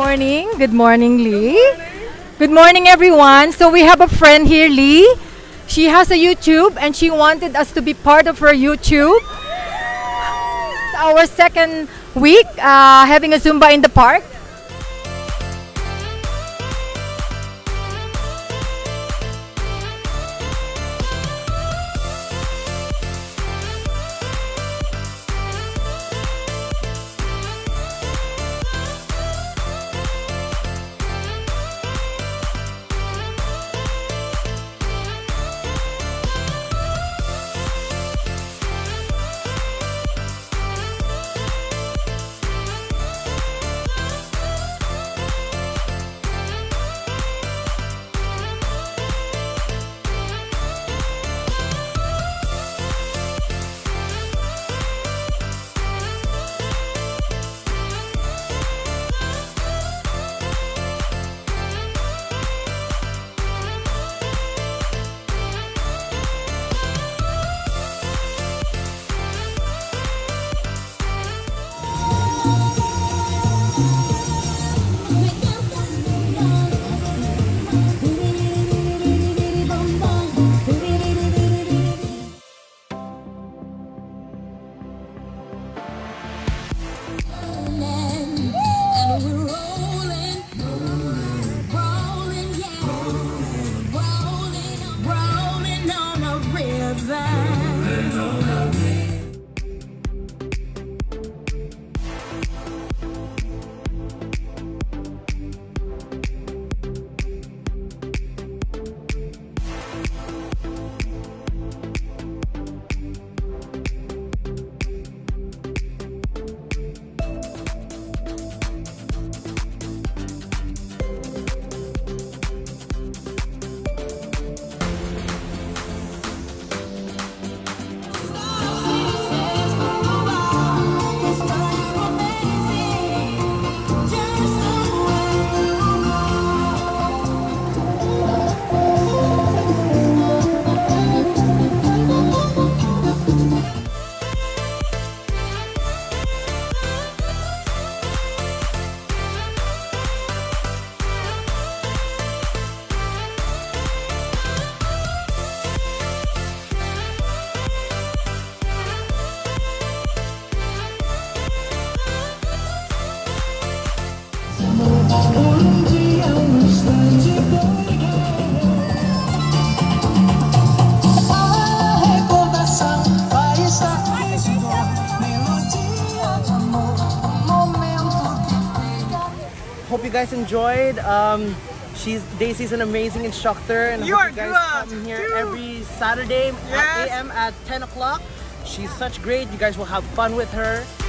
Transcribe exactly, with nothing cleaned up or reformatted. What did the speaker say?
morning. Good morning, Lee. Good morning, everyone. So we have a friend here, Lee. She has a YouTube and she wanted us to be part of her YouTube. It's our second week uh, having a Zumba in the park. Hope you guys enjoyed. Um, she's Daisy's an amazing instructor, and you I are hope you guys good. come here Dude. every Saturday Yes. at A M at ten o'clock. She's such great. You guys will have fun with her.